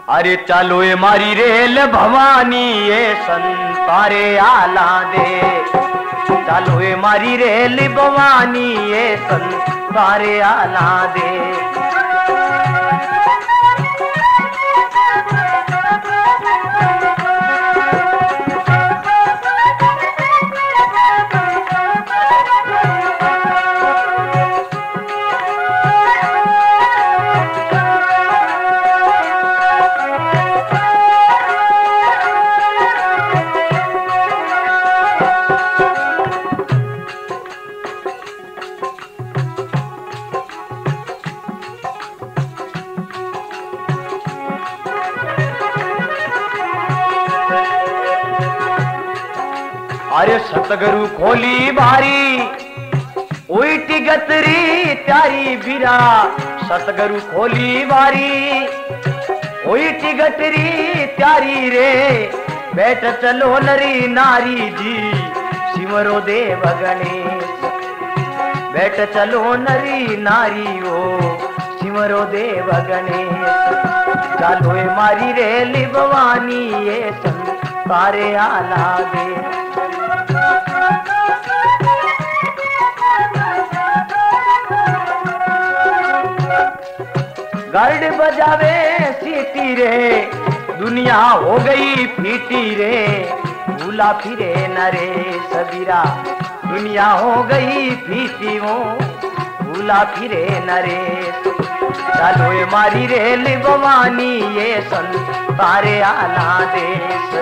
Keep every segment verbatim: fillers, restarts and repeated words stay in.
अरे चलो ये मारी रेल भवानी ये संतारे आला दे, चलो ये मारी रेल भवानी ये संतारे आला दे। अरे सतगुरु खोली बारी उल्टी गतरी त्यारी बिरा, सतगुरु खोली बारी उल्टी गतरी त्यारी रे, बैठ चलो नरी नारी जी सिमरो देव गणेश, बैठ चलो नरी नारी ओ सिमरो देव गणेश। चलो ये मारी रेली भवानी ये संतारे आला दे। गार्ड बजावे सीटी रे, दुनिया हो गई फीटी रे, भूला फिरे नरे सबीरा, दुनिया हो गई फीटी वो भूला फिरे नरे। चलो ये मारी रेल भवानी ये संतारे आला देश।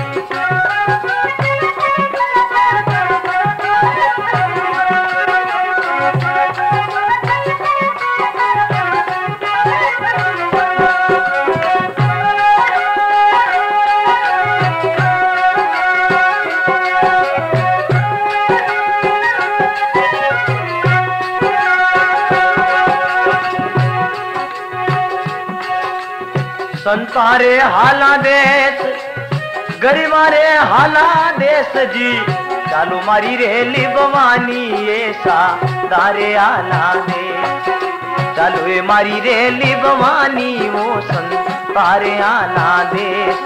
संतारे हाला देश गरीबारे हाला देश जी, चालो मारी रेली भवानी ये सारे आला देश। चालो ये मारी रेली भवानी वो संतारे आला देश।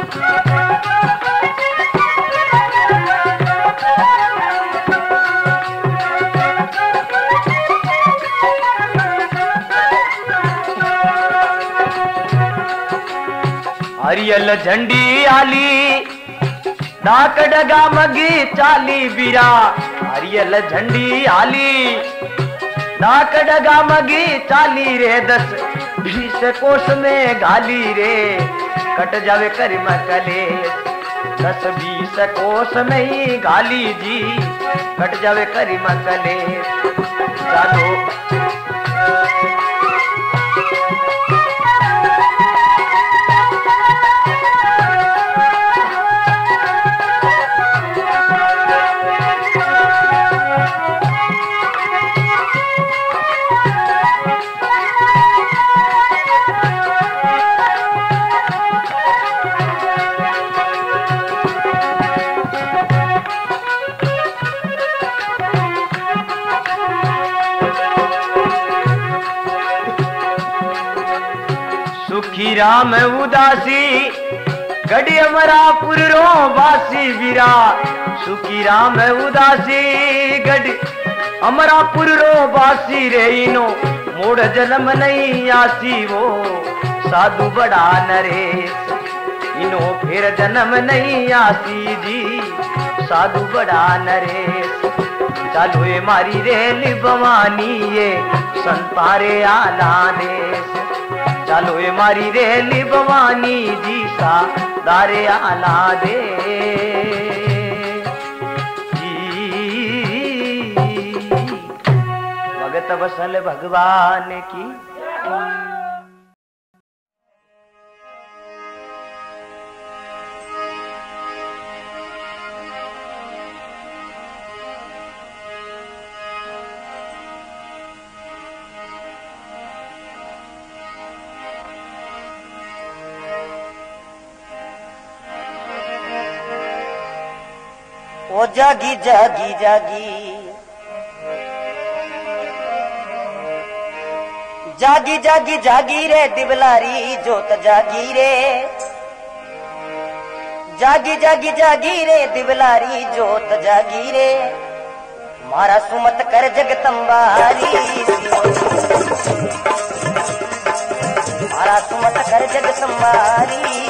हरियल झंडी आली डाक डगा मगी चाली बीरा, हरियल झंडी आली डाक डगा मगी चाली रे, दस बीस कोस में घाली रे, कट जावे कर मकले, दस बीस कोस में ही घाली जी, कट जावे कर मकले। चलो सुखी राम उदासी गढ़ी अमरापुर रो बासी वीरा, सुखी राम उदासी गढ़ी अमरापुर रो बासी रे, इनो मोड़ जन्म नहीं आसी वो साधु बड़ा नरेश, इनो फिर जन्म नहीं आसी जी साधु बड़ा नरेश। चलो ये मारी रेल भवानी ये संतारे आला देश। चलो ये मारी रेली भवानी जी सा दारे आला दे जी। भगत वसल भगवान की। ओ जागी जागी जागी जागी जागी जागी रे दिवलारी जोत जागी रे, जागी जागी जागी रे दिवलारी जोत जागी रे, मारा सुमत कर जगदम्बारी, मारा सुमत कर जगदम्बारी।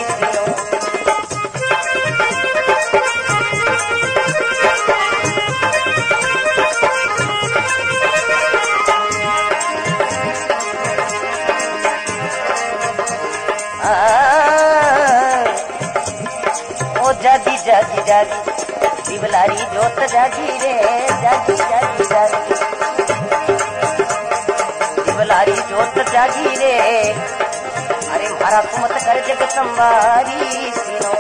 ओ जागी जागी जागी दिवलारी जोत जागी रे, जागी जागी जागी दिवलारी जोत जागी रे, अरे मारा सुमत कर जगदम्बारी सीनो।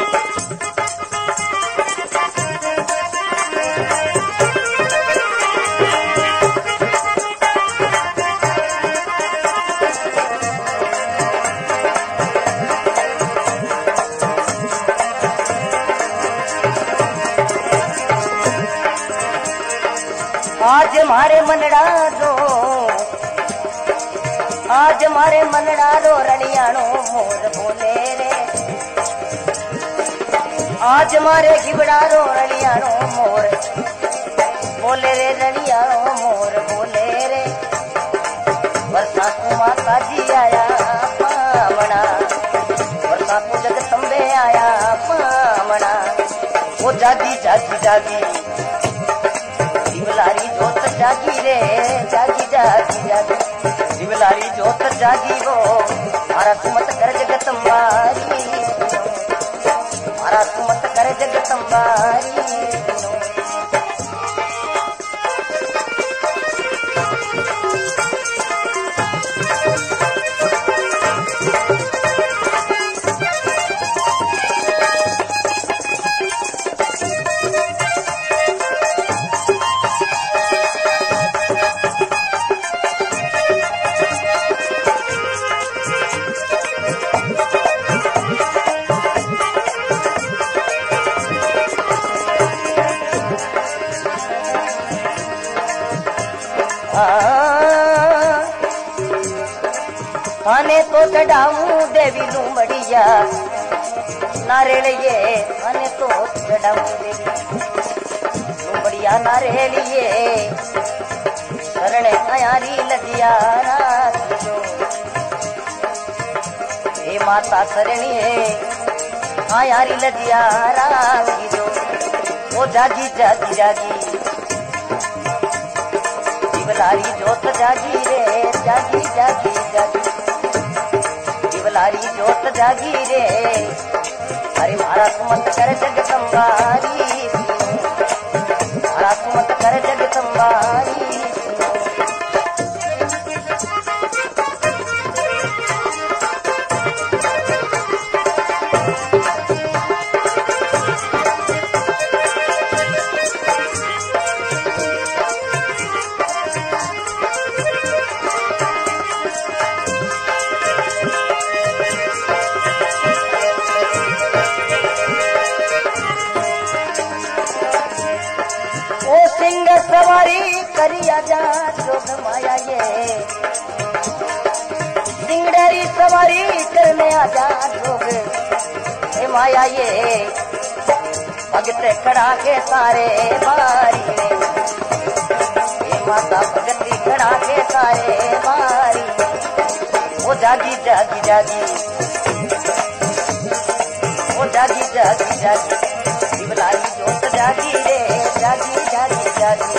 आज मारे मनड़ा रो, आज मारे मनड़ा रो रनियानो मोर बोले रे, आज मारे गिबड़ा रो रनियानो मोर बोले रे, रनियानो मोर बोले रे, बरसातु माता जी आया पावना, बरसातु जगदम्बे आया पावना। वो जागी जागी जागी दिवलारी जोत जागी रे, जागी जागी जागी दिवलारी जोत जागी वो, मारा सुमत कर जगदम्बारी, मारा सुमत कर जगदम्बारी। थाने तो चढ़ाऊं देवी लूमड़िया नारेलिए, थाने तो चढ़ाऊं देवी लूमड़िया नारेलिए, शरण आयारी लगिया रात जो, हे माता शरणिए आयारी लगिया रात जो। वो जागी जागी जागी दिवलारी जोत जागी रे, जागी जागी जागी दिवलारी जोत जागी रे, अरे मारा सुमत कर जगदम्बारी, मारा सुमत कर जगदम्बारी। सवारी करिया जा जोग माया ये, सिंगड़ेरी सवारी करने आजा जोग हे माया ये, भगते खड़ा के सारे बारी ने, हे माता भगती खड़ा के सारे बारी। वो जागी जागी जागी वो जागी जागी जागी दिवलारी जोत जागी रे, जागी जागी जागी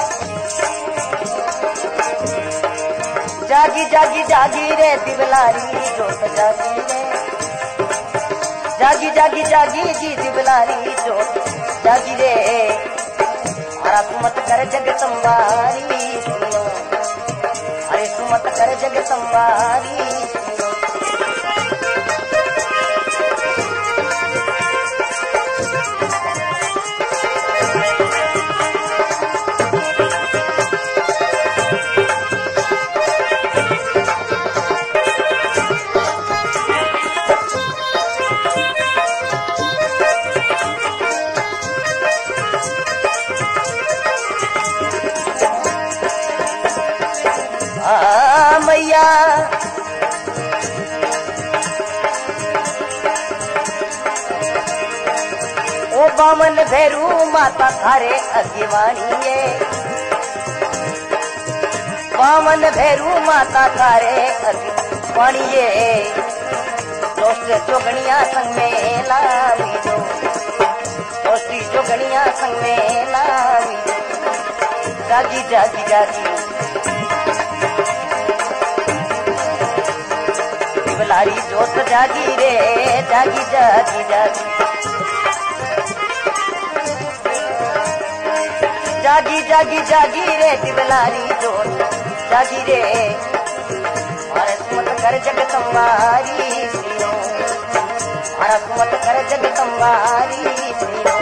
जागी जागी जागी रे दिवलारी जोत जागी रे, जागी जागी जागी जी दिवलारी जोत जागी रे, मारा सुमत कर जगदम्बारी सुनो, अरे सुमत कर जगदम्बारी सुनो। मैया वामन भैरू माता थारे अगिवाणीए, वामन भैरू माता थारे अगिवाणीए, दोस्त जोगनिया संग में लावी दो, दोस्ती जोगनिया संग में लावी दो। जागी जागी जागी दिवलारी जोत जागी रे, जागी जागी जागी जागी जागी जागी रे दिवलारी जोत जागी रे। मारा सुमत कर जगदम्बारी श्रीनो, मारा सुमत कर जगदम्बारी श्रीनो।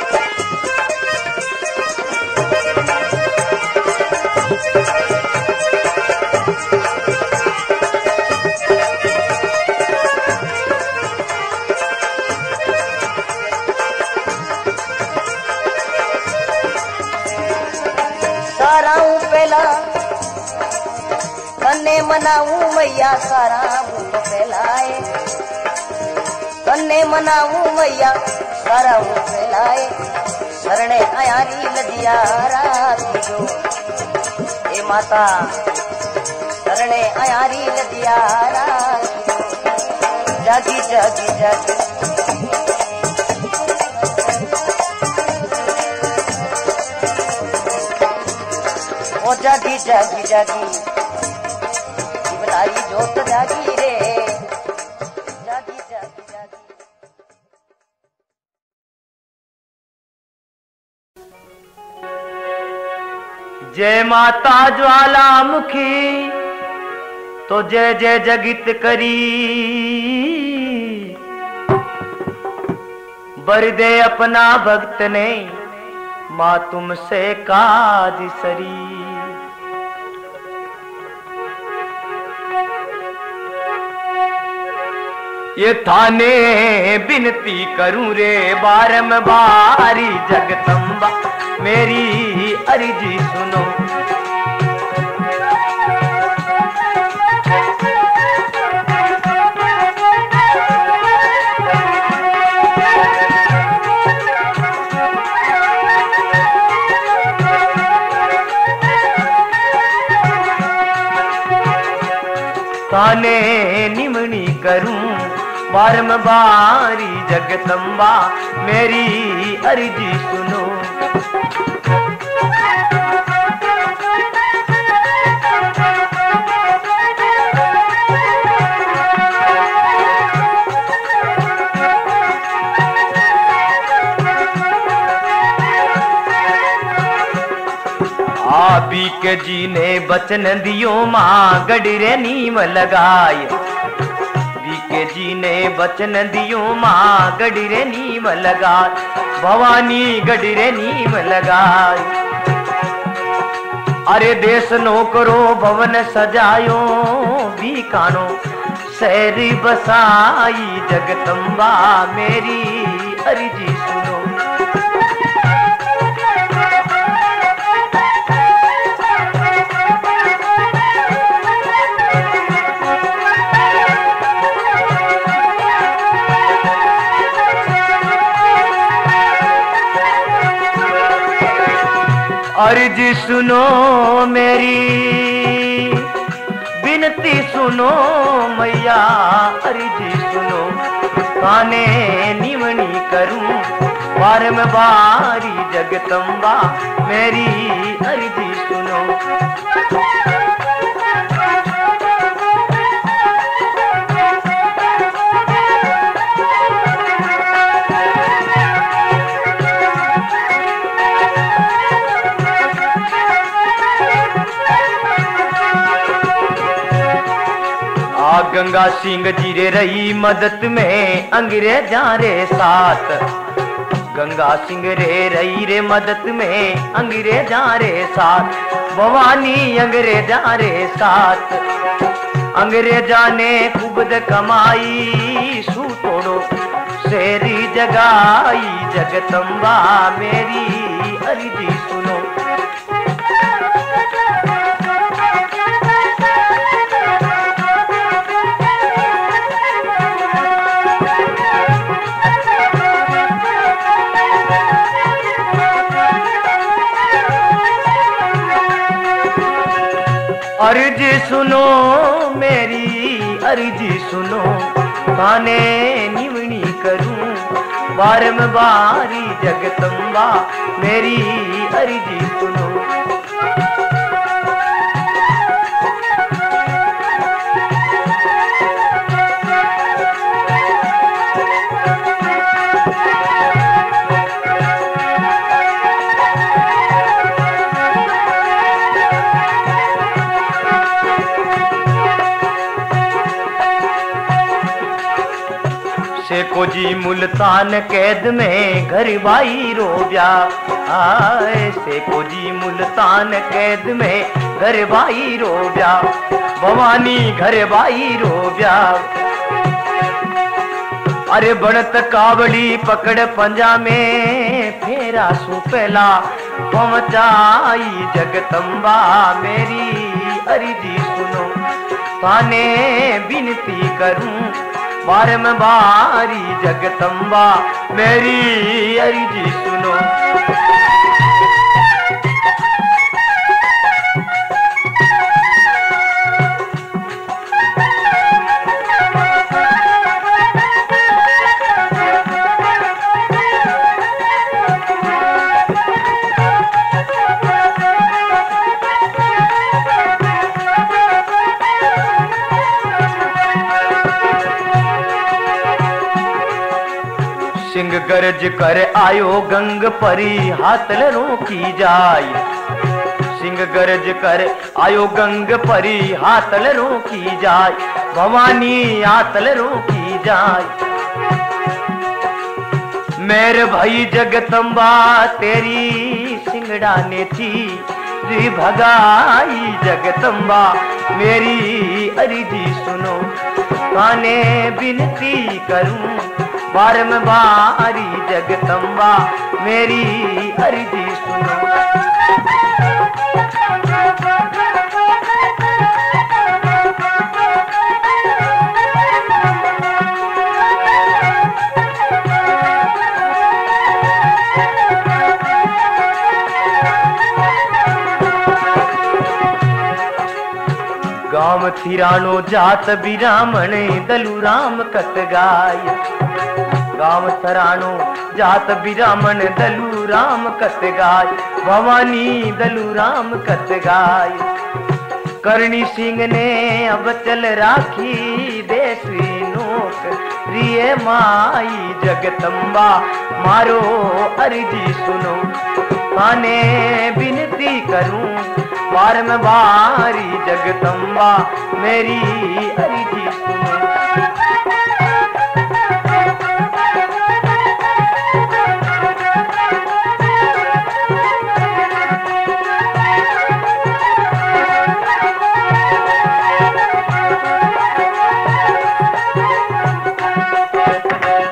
साराऊ पहला कन्ने मनाऊ मैया, सारा मुख फैलाए, कन्ने मनाऊ मैया सारा मुख फैलाए। शरणे आयारी लजिया राती जो, ए माता शरणे आयारी लजिया राती जो। जागी जागी जागी ओ जागी जागी जागी दिवलारी जोत जागी रे, जागी जागी जागी। जय माता ज्वालामुखी तो जय जय जगित करी, बर दे अपना भक्त ने माँ तुमसे काज सरी। ये थाने बिनती करूं रे बारंबारी, जगदम्बा मेरी अर्जी सुनो। ताने निमणी करूं बारंबारी, जगदम्बा मेरी अर्जी सुनो। आपी के जी ने बचन दियो माँ गडरे नीम लगाए, के जी ने बचन दियो माँ गडरे नीम लगाए, भवानी गडरे नीम लगाए। अरे देश नौकरो भवन सजायो, बीकानो शहर बसाई, जगदम्बा मेरी अर्जी सुनो। अर्जी सुनो मेरी बिनती सुनो मैया, अर्जी सुनो। काने निमणी करूं बारंबारी, जगदम्बा मेरी अर्जी सुनो। गंगा सिंह जी रे रही मदद में अंग्रेजा रे साथ, गंगा सिंह रे रही रे मदद में अंग्रेजा रे साथ, भवानी अंग्रेजा रे साथ। अंग्रेजा ने कुबद कमाई, सू तोड़ो शेरी जगाई, जगदम्बा मेरी अर्जी सुनो। मेरी अर्जी सुनो, थाने निवणी करूं बारम बारी जगदम्बा मेरी अर्जी सुनो। शेको जी मुल्तान कैद में घर भाई रोब्या, आए शेको जी मुल्तान कैद में घर भाई रोब्या, भवानी घर भाई रोब्या। अरे बनत कावड़ी पकड़ पंजा में फेरा सु पहला पहुंचाई जगदम्बा मेरी अर्जी सुनो, थाने विनती करूं बारम बारी जगदम्बा मेरी अर्जी सुनो। सिंह गरज कर आयो गंग परी हाथल रोकी जाय, सिंह गरज कर आयो गंग परी हाथल रोकी जाय, भवानी हाथल रोकी जाय। मेरे भाई जगदम्बा तेरी सिंगड़ा ने थी जी भगाई जगदम्बा मेरी अर्जी सुनो, थाने विनती करूं बारम बारी जगदम्बा मेरी अर्जी सुनो। गांव थिरानो जात बिरामण दलू राम कत गाय, गांव थरानो जात बिरामण दलू राम कत गाय, भवानी दलू राम कत गाय। करणी सिंह ने अब चल राखी देसी नोक रिये माई जगदम्बा मारो अर्जी सुनो, थाने विनती करूं बारम बारी जगदम्बा मेरी अर्जी सुनो।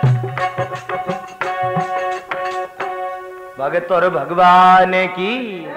भगत और भगवान की